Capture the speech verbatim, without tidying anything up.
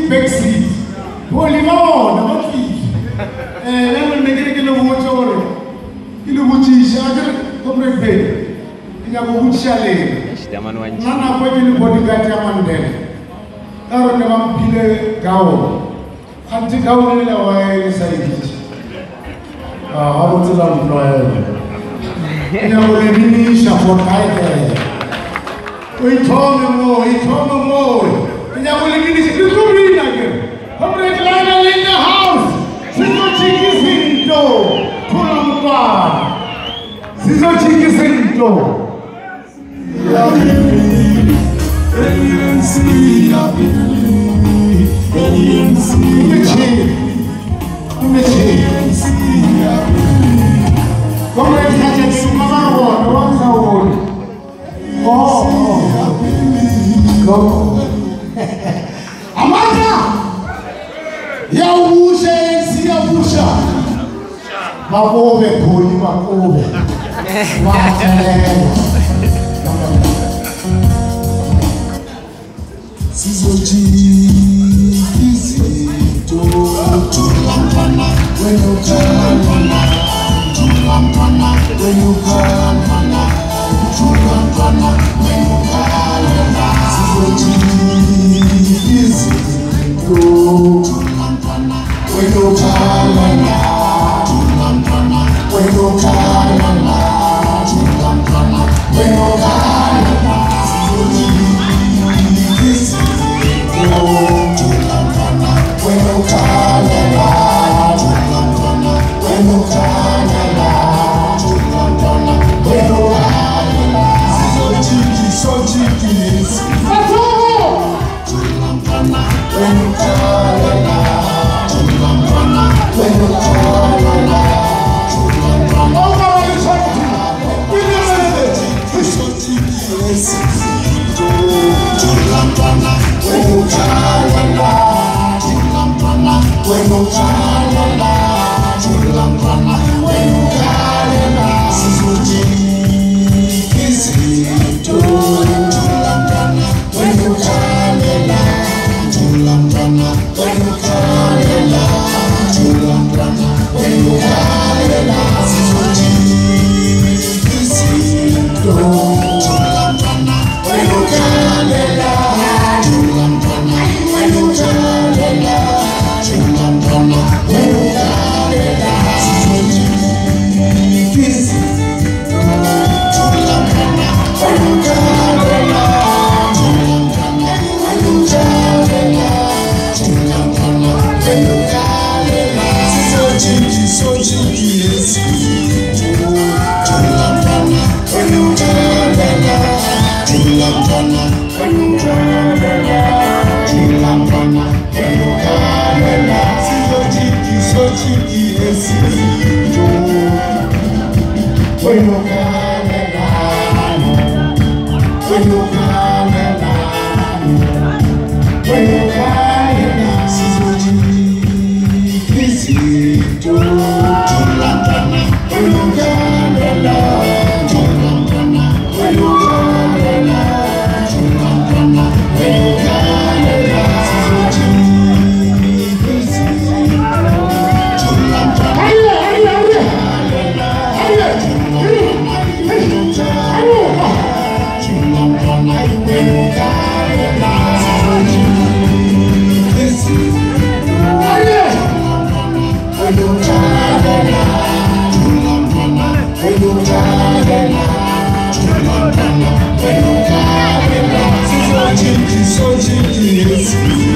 back seat. Holy Lord, I'm not eh, let me make it in the water. In the Wuchi, I come right there. In a Wuchale, Nana, what in the body got a man there. I don't know, Pile Gao. Until Gao in a way, say, ah, I want to learn lawyer. In a way, we for Tiger. We told them more, he told them more. In a way, we need to read again. Public line in the house. Sizo Chiki Sinto. Pull on the bar. Sizo Chiki Sinto. Amanda! Ya ushe si ya usha. Makobe poli makobe. Sizoji easy to to lampana when you can mana to lampana when you can mana to lampana when you can mana Sizoji easy to to lampana when you can mana to lampana when you can mana to lampana when you can mana Sizoji easy to lampana when you can mana to lampana when you can mana to lampana when you can mana Sizoji Sizoji to lampana when you can mana to lampana when you can mana to lampana oh my to lampana when you can mana to lampana when you can mana to lampana when you can mana Sizoji easy to lampana when you can mana to lampana when you can mana to lampana when you can mana Sizoji easy to lampana when you can mana to lampana when you can mana to lampana when you can mana Sizoji easy to lampana when you can mana to lampana when you can mana to lampana when you can mana Sizoji Sizoji easy to lampana when you can mana to lampana when you can mana to lampana when you can mana Sizoji Sizoji easy to when you can mana when you can mana when you can mana Sizoji easy to lampana when you can mana to lampana when you can mana to lampana when you can mana Sizoji easy to lampana Sizoji, Sizoji, Sizoji,